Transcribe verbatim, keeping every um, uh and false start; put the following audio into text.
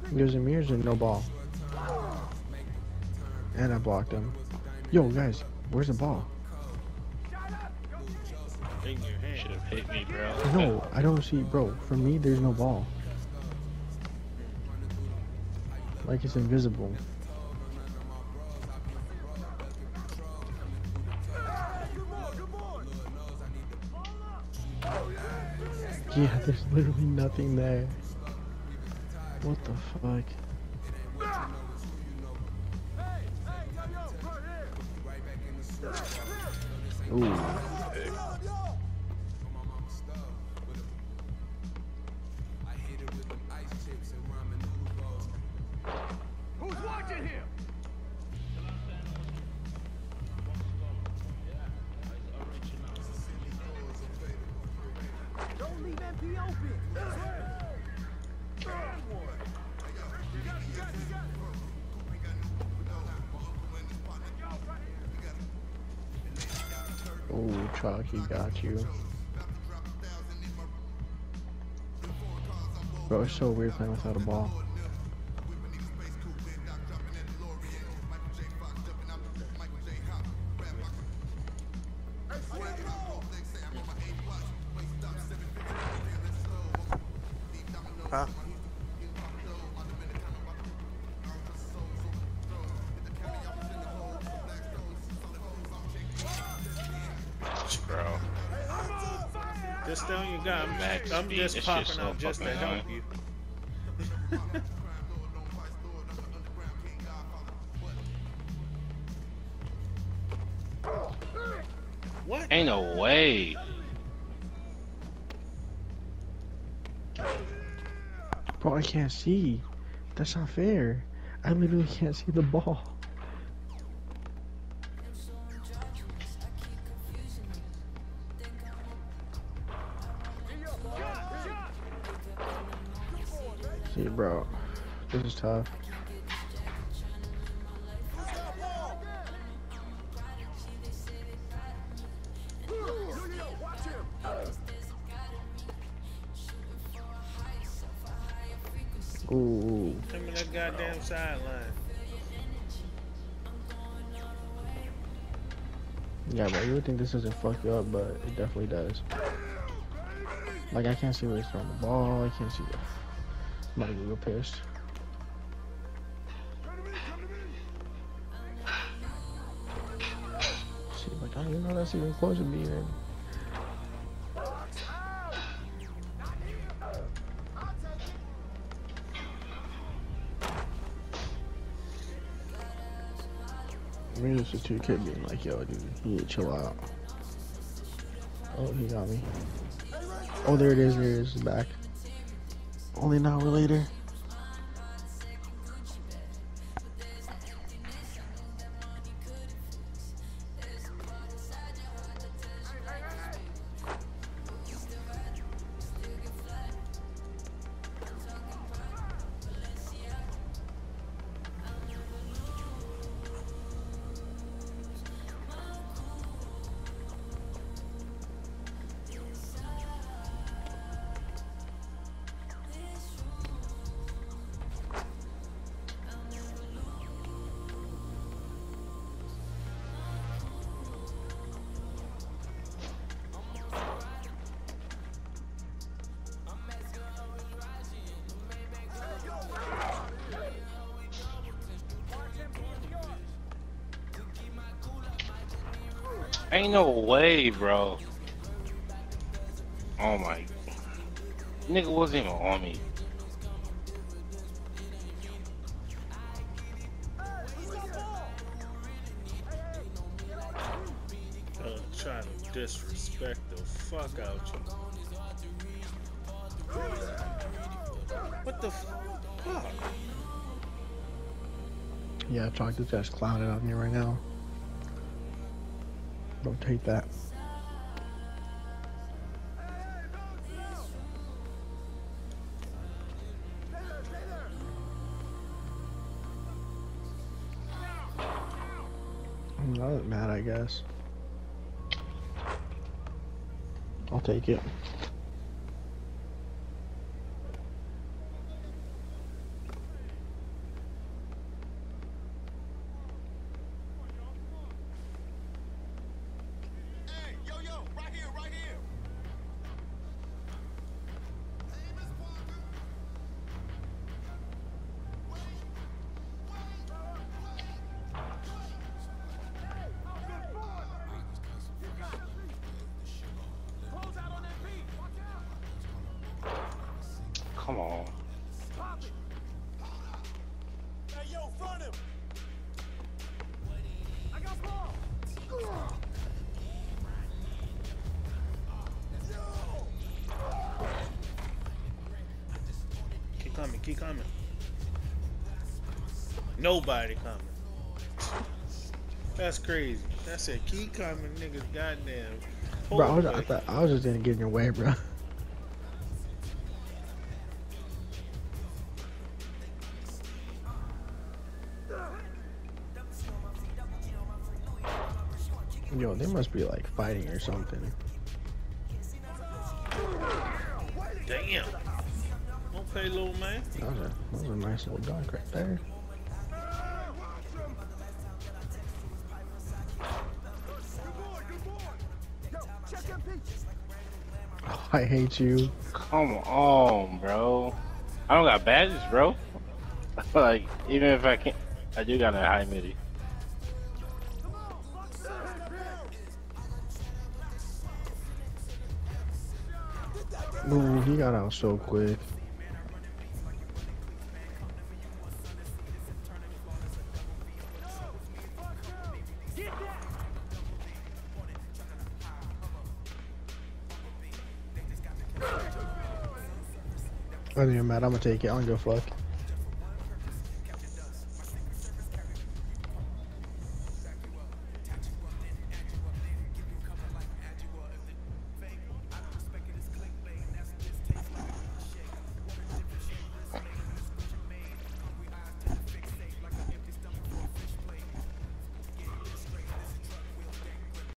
There's a mirrors and no ball. And I blocked him. Yo, guys, where's the ball? In your hand. Should have hit me, bro. No, I don't see, bro. For me, there's no ball. Like it's invisible. Yeah, there's literally nothing there. What the fuck? Ooh. Who's watching here? Don't leave M P open. Ooh, Chalky got you. Bro, it's so weird playing without a ball. Huh? Bro. Just stay on your gun. I'm, Max I'm speed, just this popping shit's so up just to fucking help annoying. you. What? Ain't no way. Bro, I can't see. That's not fair. I literally can't see the ball. See, bro, this is tough. Ooh. Come in that goddamn sideline. Yeah, bro, you would think this doesn't fuck you up, but it definitely does. Like, I can't see where he's throwing the ball. I can't see. I'm about to get real pissed. See, like, I don't even know that's even close to being in. Maybe this is two kid being like, yo, dude, you need to chill out. Oh, he got me. Oh, there it is, there it is, it's back. Only an hour later. Ain't no way, bro. Oh my. Nigga wasn't even on me. Uh, trying to disrespect the fuck out you. What the fuck? Yeah, Chalk is just clouded on me right now. Don't take that. I'm not mad, I guess. I'll take it. Keep coming. Nobody coming. That's crazy. I said keep coming, niggas. Goddamn. Bro, I was, Hold I away. thought I was just gonna get in your way, bro. Yo, they must be like fighting or something. Damn. Okay, little man. That was a, that was a nice little dunk right there. Oh, I hate you. Come on, bro. I don't got badges, bro. Like, even if I can't, I do got a high midi. Ooh, he got out so quick. I think I'm mad. I'm gonna take it. I don't give a fuck.